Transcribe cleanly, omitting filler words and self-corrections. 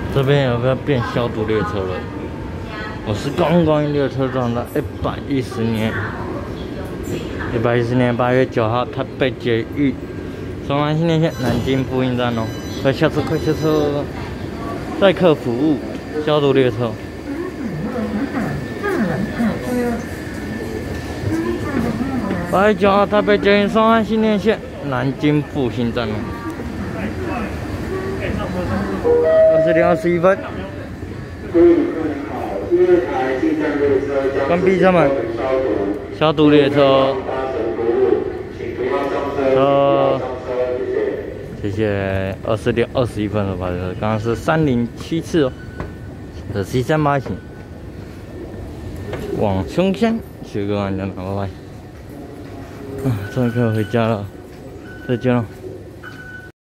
这边有个变消毒列车了。我是观光列车站的110年，110年8月9号，台北捷运双安新田线南京复兴站哦。快下车，快下车！载客服务消毒列车。8月9号，台北捷运双安新田线南京复兴站哦。20点21分。关闭车门，消毒列车。谢谢。20点21分了吧？刚刚是307次哦。这是338型，往胸乡，学个完了，拜拜。终于可以回家了，再见了。